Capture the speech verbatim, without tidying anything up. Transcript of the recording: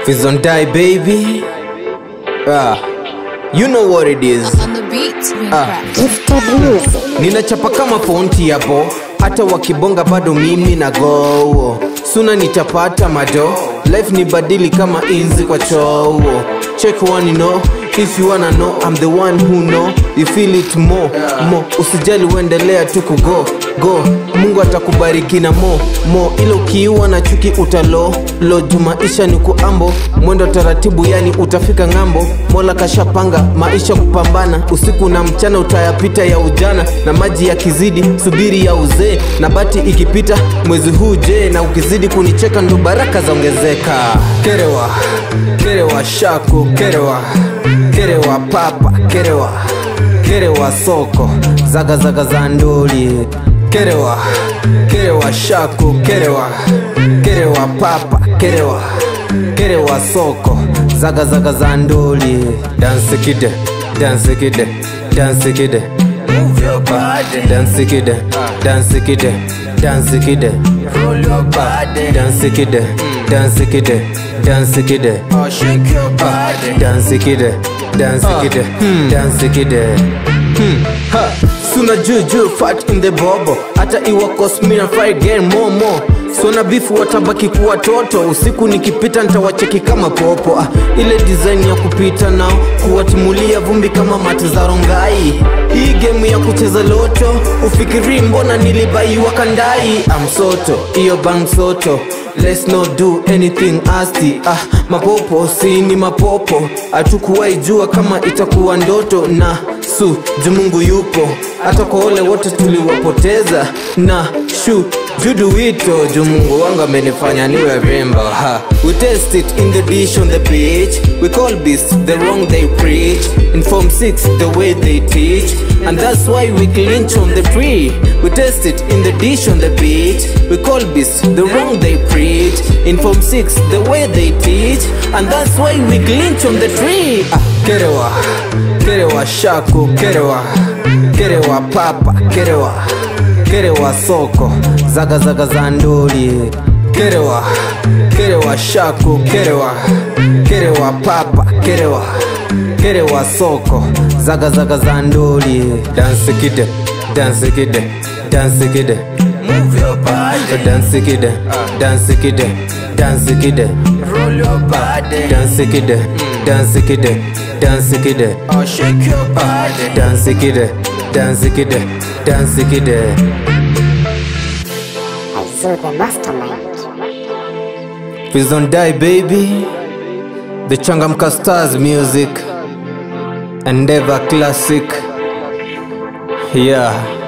Fizz on die, baby. Ah, you know what it is. On the beat, Ah. Gifted music. Ninachapa kama fonti yapo, hata wakibonga bado mimi na go. Suna nitapata mado, life ni badili kama inzi kwa choo. Check one you know, if you wanna know, I'm the one who know. You feel it more, more. Usijali uendelea tu kugo, go. Mungu atakubariki na mo, mo. Ilo kiwa na chuki utalo, lo jumaisha ni kuambo. Mwendo taratibu yani utafika ngambo. Mola kashapanga, maisha kupambana. Usiku na mchana utayapita ya ujana. Na maji ya kizidi, subiri ya uzee. Na bati ikipita, mwezi huu je. Na ukizidi kunicheka ndo baraka zaongezeka. Kerewa, kerewa shaku, kerewa Kerewa papa, kerewa Kerewa soko, zaga zaga za ndoli. Kerewa, kerewa shaku, kerewa Kerewa papa, kerewa Kerewa soko, zaga zaga za ndoli. Dance kide, dance kide, dance kide. Move your body. Dance kide, dance kide, dance kide. Roll your body. Dance kide, dance kide, dance kide. Oh, shake your body. Dance kide, dance kide, dance kide. Hmm, ha. Suna juju fat in the bobo. Hata iwa kosmina fry game more more. Sona bifu watabaki kuwa toto. Usiku nikipita nitawacheki kama popo. ah, Ile design ya kupita nao, kuwatimulia vumbi kama mati za rongai. Hii game ya kucheza loto, ufikiri mbona nilibai wakandai. I'm soto, iyo bang soto. Let's not do anything asti. Ah, mapopo, si ni mapopo. Atukuwai jua kama itakuwa ndoto. Na su, jumungu yupo. Hata kwa ole wote tuliwapoteza. Na shu, judu wito. Jumungu wanga menifanya niwe remba. ha. We test it in the dish on the beach. We call beasts the wrong they preach. In form six the way they teach. And that's why we clinch on the tree. We test it in the dish on the beach. We call beasts the wrong they preach. In form six the way they teach. And that's why we clinch on the tree. ah, Kerewa, kerewa shaku, kerewa Kerewa papa, kerewa Kerewa soko, zaga zaga za ndoli. Kerewa, kerewa shaku, kerewa Kerewa papa, kerewa Kerewa soko, zaga zaga za ndoli. Dance kide, dance kide, dance kide. Move your body. Dance kide, dance kide, dance kide. Roll your body. Dance kide, dance kide, dance kide. Oh, shake your body. Dance kide, dance kide, dance kide. I saw the mastermind. Fizz on die, baby. The Changamka Stars music. Endeavor classic. Yeah.